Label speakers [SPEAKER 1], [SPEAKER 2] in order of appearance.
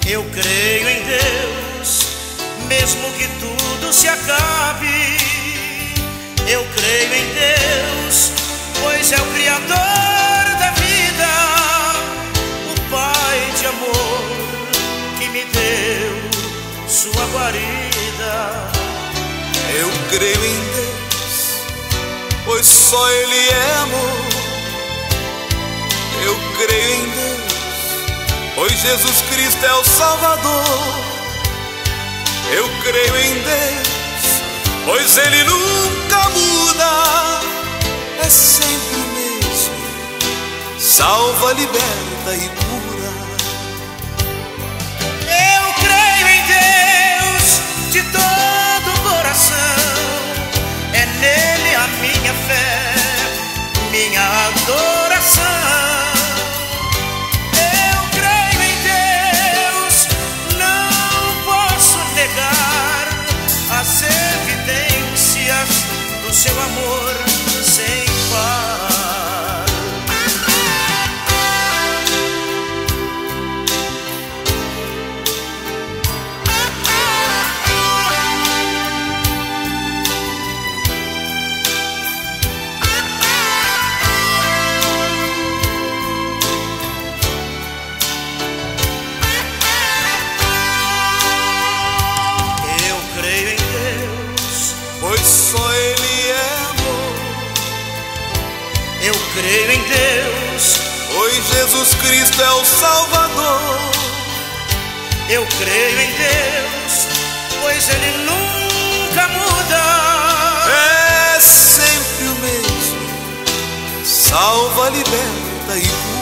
[SPEAKER 1] Eu creio em Deus, mesmo que tudo se acabe. Eu creio em Deus, pois é o Criador da vida, o Pai de amor que me deu sua guarida.
[SPEAKER 2] Eu creio em Deus, pois só Ele é amor. Eu creio em Deus, pois Jesus Cristo é o Salvador. Eu creio em Deus, pois Ele nunca muda, é sempre o mesmo, salva, liberta e cura.
[SPEAKER 1] Eu creio em Deus de todo o coração, é nele a minha fé, minha adoração. As evidências do seu amor sem par.
[SPEAKER 2] Pois só Ele é amor.
[SPEAKER 1] Eu creio em Deus,
[SPEAKER 2] pois Jesus Cristo é o Salvador.
[SPEAKER 1] Eu creio em Deus, pois Ele nunca muda,
[SPEAKER 2] é sempre o mesmo, salva, liberta e cura.